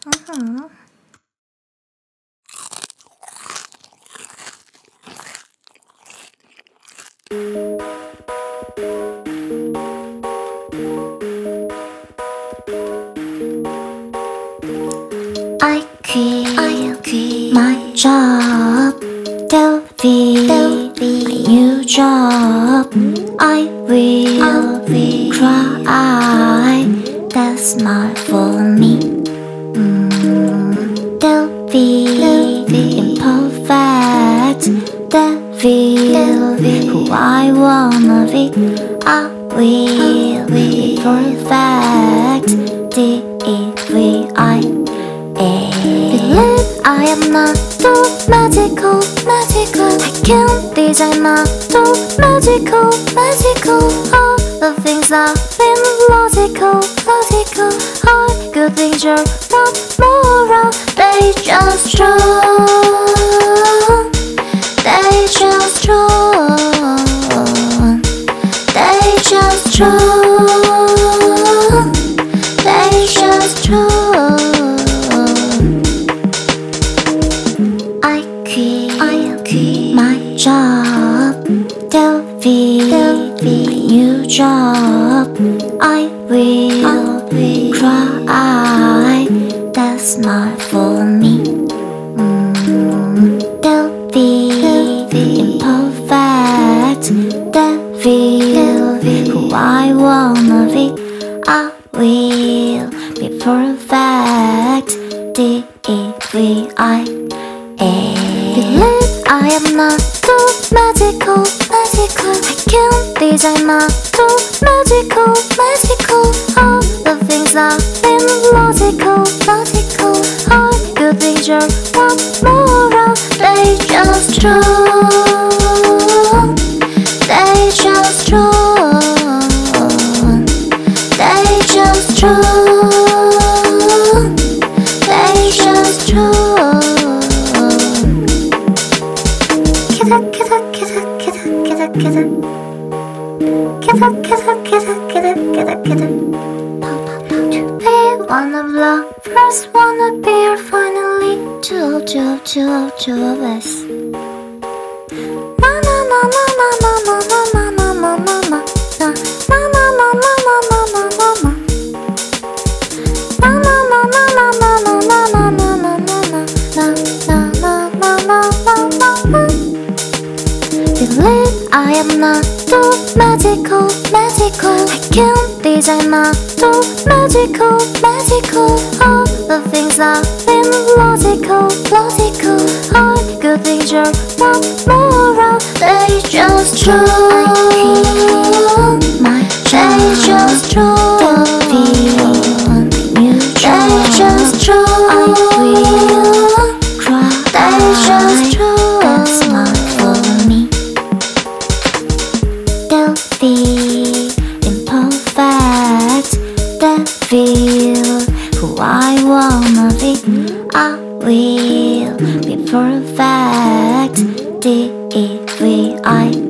I quit my job, Delvi, new job. I will cry, that's smile for me. Delvi, imperfect, d.e.v.i.l, who I wanna be. I will be perfect, d.e.v.i.l. Believe I am not too magical. I can't design my too magical. All the things I've been logical. All good things are not moral. They just strong. They just strong. They just strong. They just strong. I quit my job, Delvi, new job. I will cry, that's smile for me. Delvi, imperfect, d.e.v.i.l, who I wanna be. I will be perfect, d.e.v.i.l. Believe I am not too magical. I can't design my too magical. All the things I've been logical. All good things are not moral. They just strong. They just strong. They just strong. They just strong. They wanna love, first wanna be, finally two of us. Believe I am not too magical. I can't design my too magical. All the things I've been logical. All good things are not moral. They just strong. They just strong. They just strong. I will cry. They just strong. That's smile for me. Delvi, imperfect, d.e.v.i.l, who I wanna be. I will be perfect, d.e.v.i.l.